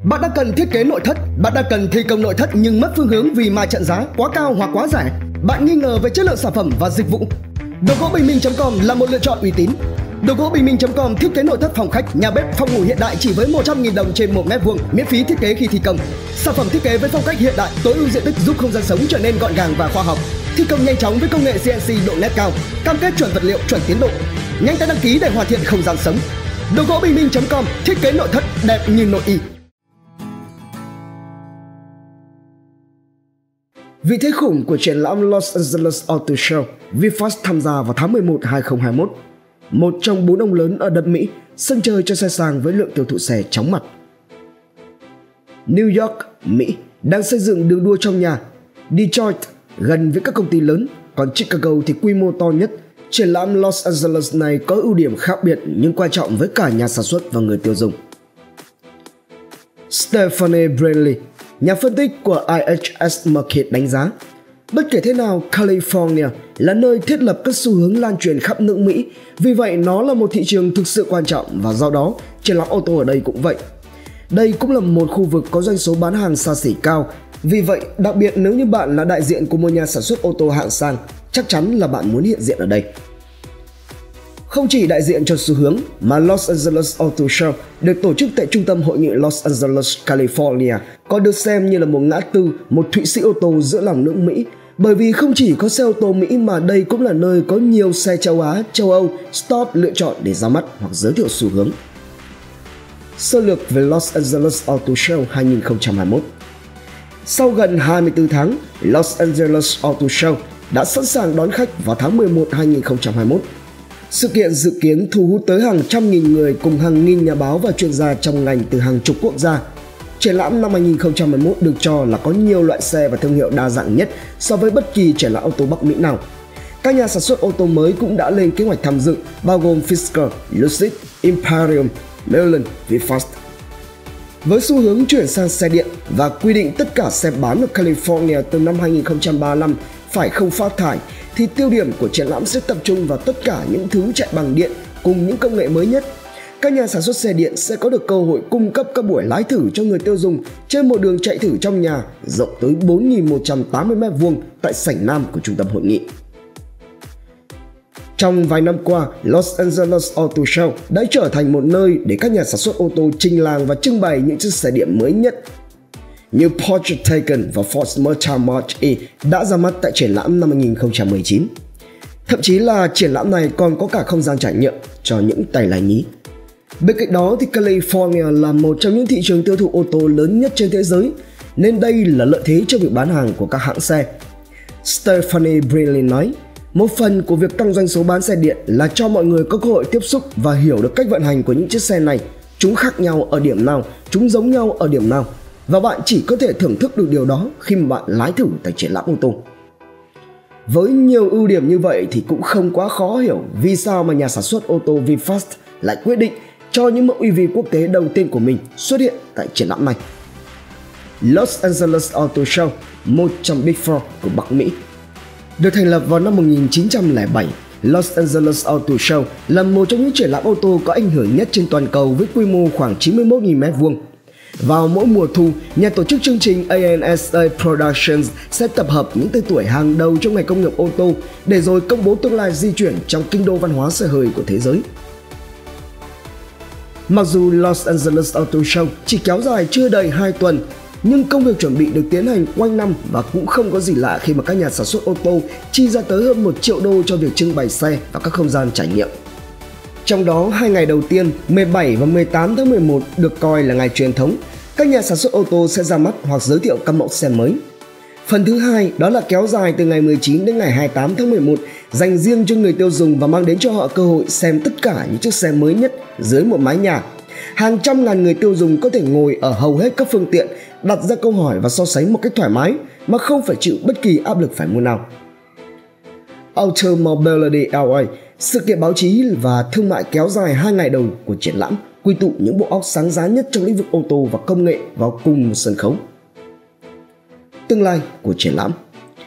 Bạn đang cần thiết kế nội thất, bạn đang cần thi công nội thất nhưng mất phương hướng vì ma trận giá quá cao hoặc quá rẻ. Bạn nghi ngờ về chất lượng sản phẩm và dịch vụ. Đồ gỗ Bình Minh.com là một lựa chọn uy tín. Đồ gỗ Bình Minh.com thiết kế nội thất phòng khách, nhà bếp, phòng ngủ hiện đại chỉ với 100.000 đồng trên 1 m², miễn phí thiết kế khi thi công. Sản phẩm thiết kế với phong cách hiện đại, tối ưu diện tích giúp không gian sống trở nên gọn gàng và khoa học. Thi công nhanh chóng với công nghệ CNC độ nét cao, cam kết chuẩn vật liệu, chuẩn tiến độ. Nhanh tay đăng ký để hoàn thiện không gian sống. Đồ gỗ Bình Minh.com thiết kế nội thất đẹp như nội y. Vị thế khủng của triển lãm Los Angeles Auto Show, VinFast tham gia vào tháng 11 2021. Một trong 4 ông lớn ở đất Mỹ, sân chơi cho xe sang với lượng tiêu thụ xe chóng mặt. New York, Mỹ đang xây dựng đường đua trong nhà. Detroit gần với các công ty lớn, còn Chicago thì quy mô to nhất. Triển lãm Los Angeles này có ưu điểm khác biệt nhưng quan trọng với cả nhà sản xuất và người tiêu dùng. Stephanie Bradley, nhà phân tích của IHS Markit đánh giá, bất kể thế nào, California là nơi thiết lập các xu hướng lan truyền khắp nước Mỹ, vì vậy nó là một thị trường thực sự quan trọng và do đó triển lãm ô tô ở đây cũng vậy. Đây cũng là một khu vực có doanh số bán hàng xa xỉ cao, vì vậy đặc biệt nếu như bạn là đại diện của một nhà sản xuất ô tô hạng sang, chắc chắn là bạn muốn hiện diện ở đây. Không chỉ đại diện cho xu hướng mà Los Angeles Auto Show được tổ chức tại trung tâm hội nghị Los Angeles, California còn được xem như là một ngã tư, một Thụy Sĩ ô tô giữa lòng nước Mỹ, bởi vì không chỉ có xe ô tô Mỹ mà đây cũng là nơi có nhiều xe châu Á, châu Âu stop lựa chọn để ra mắt hoặc giới thiệu xu hướng. Sơ lược về Los Angeles Auto Show 2021. Sau gần 24 tháng, Los Angeles Auto Show đã sẵn sàng đón khách vào tháng 11 2021. Sự kiện dự kiến thu hút tới hàng trăm nghìn người cùng hàng nghìn nhà báo và chuyên gia trong ngành từ hàng chục quốc gia. Triển lãm năm 2021 được cho là có nhiều loại xe và thương hiệu đa dạng nhất so với bất kỳ triển lãm ô tô Bắc Mỹ nào. Các nhà sản xuất ô tô mới cũng đã lên kế hoạch tham dự, bao gồm Fisker, Lucid, Imperium, Michelin, VinFast. Với xu hướng chuyển sang xe điện và quy định tất cả xe bán ở California từ năm 2035 phải không phát thải, thì tiêu điểm của triển lãm sẽ tập trung vào tất cả những thứ chạy bằng điện cùng những công nghệ mới nhất. Các nhà sản xuất xe điện sẽ có được cơ hội cung cấp các buổi lái thử cho người tiêu dùng trên một đường chạy thử trong nhà rộng tới 4.180 m² tại sảnh Nam của trung tâm hội nghị. Trong vài năm qua, Los Angeles Auto Show đã trở thành một nơi để các nhà sản xuất ô tô trình làng và trưng bày những chiếc xe điện mới nhất. Như Porsche Taycan và Ford Mustang Mach-E đã ra mắt tại triển lãm năm 2019. Thậm chí là triển lãm này còn có cả không gian trải nghiệm cho những tay lái nhí. Bên cạnh đó thì California là một trong những thị trường tiêu thụ ô tô lớn nhất trên thế giới, nên đây là lợi thế cho việc bán hàng của các hãng xe. Stephanie Bradley nói, một phần của việc tăng doanh số bán xe điện là cho mọi người có cơ hội tiếp xúc và hiểu được cách vận hành của những chiếc xe này. Chúng khác nhau ở điểm nào, chúng giống nhau ở điểm nào, và bạn chỉ có thể thưởng thức được điều đó khi mà bạn lái thử tại triển lãm ô tô. Với nhiều ưu điểm như vậy thì cũng không quá khó hiểu vì sao mà nhà sản xuất ô tô VinFast lại quyết định cho những mẫu EV quốc tế đầu tiên của mình xuất hiện tại triển lãm này. Los Angeles Auto Show, một trong Big Four của Bắc Mỹ. Được thành lập vào năm 1907, Los Angeles Auto Show là một trong những triển lãm ô tô có ảnh hưởng nhất trên toàn cầu với quy mô khoảng 91.000 m². Vào mỗi mùa thu, nhà tổ chức chương trình ANSA Productions sẽ tập hợp những tên tuổi hàng đầu trong ngành công nghiệp ô tô để rồi công bố tương lai di chuyển trong kinh đô văn hóa xe hơi của thế giới. Mặc dù Los Angeles Auto Show chỉ kéo dài chưa đầy 2 tuần, nhưng công việc chuẩn bị được tiến hành quanh năm và cũng không có gì lạ khi mà các nhà sản xuất ô tô chi ra tới hơn 1 triệu đô cho việc trưng bày xe và các không gian trải nghiệm. Trong đó, 2 ngày đầu tiên, 17 và 18 tháng 11 được coi là ngày truyền thống. Các nhà sản xuất ô tô sẽ ra mắt hoặc giới thiệu các mẫu xe mới. Phần thứ hai đó là kéo dài từ ngày 19 đến ngày 28 tháng 11, dành riêng cho người tiêu dùng và mang đến cho họ cơ hội xem tất cả những chiếc xe mới nhất dưới một mái nhà. Hàng trăm ngàn người tiêu dùng có thể ngồi ở hầu hết các phương tiện, đặt ra câu hỏi và so sánh một cách thoải mái mà không phải chịu bất kỳ áp lực phải mua nào. Automobility LA, sự kiện báo chí và thương mại kéo dài 2 ngày đầu của triển lãm, quy tụ những bộ óc sáng giá nhất trong lĩnh vực ô tô và công nghệ vào cùng một sân khấu. Tương lai của triển lãm.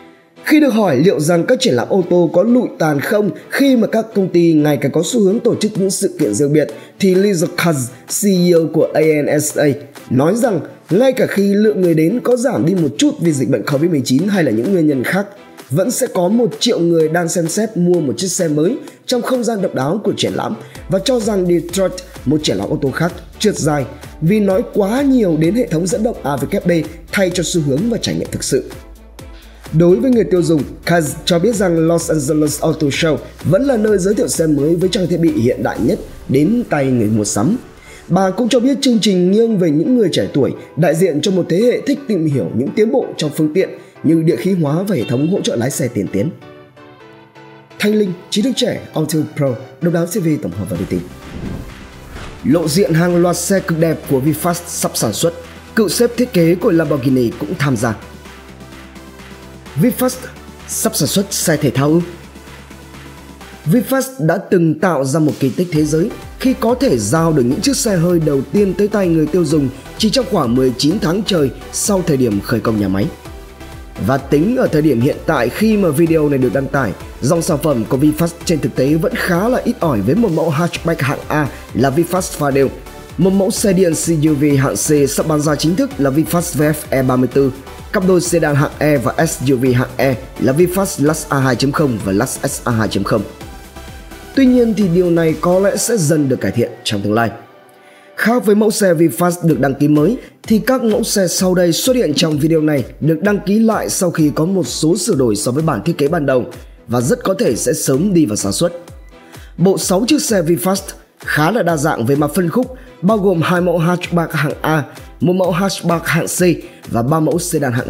Khi được hỏi liệu rằng các triển lãm ô tô có lụi tàn không khi mà các công ty ngày càng có xu hướng tổ chức những sự kiện riêng biệt, thì Lisa Kaz, CEO của ANSA, nói rằng ngay cả khi lượng người đến có giảm đi một chút vì dịch bệnh Covid-19 hay là những nguyên nhân khác, vẫn sẽ có 1 triệu người đang xem xét mua một chiếc xe mới trong không gian độc đáo của triển lãm, và cho rằng Detroit, một triển lãm ô tô khác, trượt dài vì nói quá nhiều đến hệ thống dẫn động AVKP thay cho xu hướng và trải nghiệm thực sự. Đối với người tiêu dùng, Kaz cho biết rằng Los Angeles Auto Show vẫn là nơi giới thiệu xe mới với trang thiết bị hiện đại nhất đến tay người mua sắm. Bà cũng cho biết chương trình nghiêng về những người trẻ tuổi, đại diện cho một thế hệ thích tìm hiểu những tiến bộ trong phương tiện như địa khí hóa và hệ thống hỗ trợ lái xe tiên tiến. Thanh Linh, trí thức trẻ, Auto Pro, Độc đáo TV tổng hợp và đưa tin. Lộ diện hàng loạt xe cực đẹp của VinFast sắp sản xuất, cựu sếp thiết kế của Lamborghini cũng tham gia. VinFast sắp sản xuất xe thể thao ư? VinFast đã từng tạo ra một kỳ tích thế giới khi có thể giao được những chiếc xe hơi đầu tiên tới tay người tiêu dùng chỉ trong khoảng 19 tháng trời sau thời điểm khởi công nhà máy. Và tính ở thời điểm hiện tại khi mà video này được đăng tải, dòng sản phẩm của VinFast trên thực tế vẫn khá là ít ỏi, với một mẫu hatchback hạng A là VinFast Fadel, một mẫu xe điện SUV hạng C sắp bán ra chính thức là VinFast VF E34, cặp đôi sedan hạng E và SUV hạng E là VinFast Lux A2.0 và Lux SA 2.0. Tuy nhiên thì điều này có lẽ sẽ dần được cải thiện trong tương lai. Khác với mẫu xe VinFast được đăng ký mới, thì các mẫu xe sau đây xuất hiện trong video này được đăng ký lại sau khi có một số sửa đổi so với bản thiết kế ban đầu và rất có thể sẽ sớm đi vào sản xuất. Bộ 6 chiếc xe VinFast khá là đa dạng về mặt phân khúc, bao gồm 2 mẫu hatchback hạng A, 1 mẫu hatchback hạng C và 3 mẫu sedan hạng D.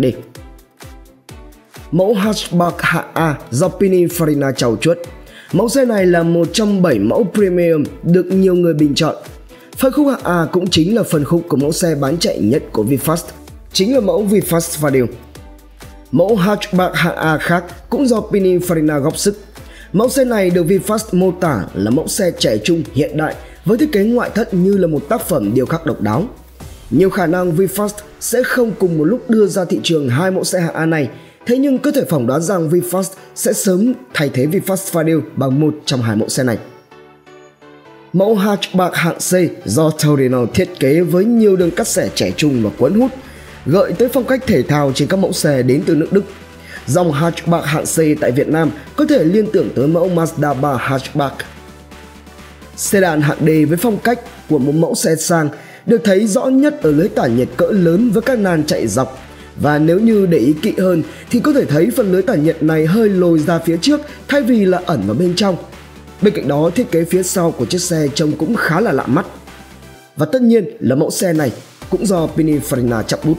Mẫu hatchback hạng A do Pininfarina trau chuốt. Mẫu xe này là một trong 7 mẫu premium được nhiều người bình chọn. Phân khúc hạng A cũng chính là phân khúc của mẫu xe bán chạy nhất của VinFast, chính là mẫu VinFast Fadel. Mẫu hatchback hạng A khác cũng do Pininfarina góp sức. Mẫu xe này được VinFast mô tả là mẫu xe trẻ trung hiện đại với thiết kế ngoại thất như là một tác phẩm điêu khắc độc đáo. Nhiều khả năng VinFast sẽ không cùng một lúc đưa ra thị trường 2 mẫu xe hạng A này, thế nhưng có thể phỏng đoán rằng VinFast sẽ sớm thay thế VinFast Fadel bằng một trong 2 mẫu xe này. Mẫu hatchback hạng C do Torino thiết kế với nhiều đường cắt xẻ trẻ trung và cuốn hút, gợi tới phong cách thể thao trên các mẫu xe đến từ nước Đức. Dòng hatchback hạng C tại Việt Nam có thể liên tưởng tới mẫu Mazda 3 hatchback. Sedan hạng D với phong cách của một mẫu xe sang được thấy rõ nhất ở lưới tản nhiệt cỡ lớn với các nan chạy dọc. Và nếu như để ý kỹ hơn thì có thể thấy phần lưới tản nhiệt này hơi lồi ra phía trước thay vì là ẩn vào bên trong. Bên cạnh đó, thiết kế phía sau của chiếc xe trông cũng khá là lạ mắt. Và tất nhiên là mẫu xe này cũng do Pininfarina chạm bút.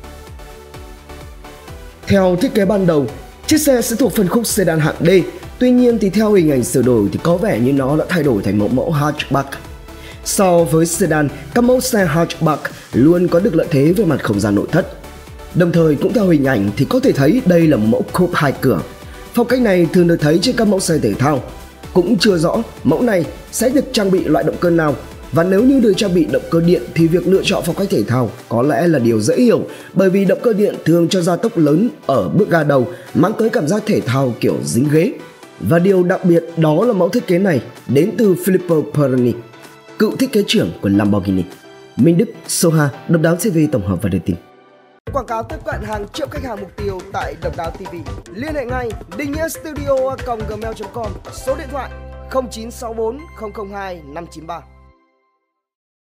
Theo thiết kế ban đầu, chiếc xe sẽ thuộc phân khúc sedan hạng D. Tuy nhiên thì theo hình ảnh sửa đổi thì có vẻ như nó đã thay đổi thành một mẫu hatchback. So với sedan, các mẫu xe hatchback luôn có được lợi thế về mặt không gian nội thất. Đồng thời cũng theo hình ảnh thì có thể thấy đây là một mẫu coupe 2 cửa. Phong cách này thường được thấy trên các mẫu xe thể thao. Cũng chưa rõ mẫu này sẽ được trang bị loại động cơ nào, và nếu như được trang bị động cơ điện thì việc lựa chọn phong cách thể thao có lẽ là điều dễ hiểu, bởi vì động cơ điện thường cho gia tốc lớn ở bước ga đầu, mang tới cảm giác thể thao kiểu dính ghế. Và điều đặc biệt đó là mẫu thiết kế này đến từ Filippo Peroni, cựu thiết kế trưởng của Lamborghini. Minh Đức, Soha, Độc đáo TV tổng hợp và đưa tin. Quảng cáo tiếp cận hàng triệu khách hàng mục tiêu tại Độc đáo TV. Liên hệ ngay dinhnghiastudio@gmail.com, số điện thoại 0964 002 593.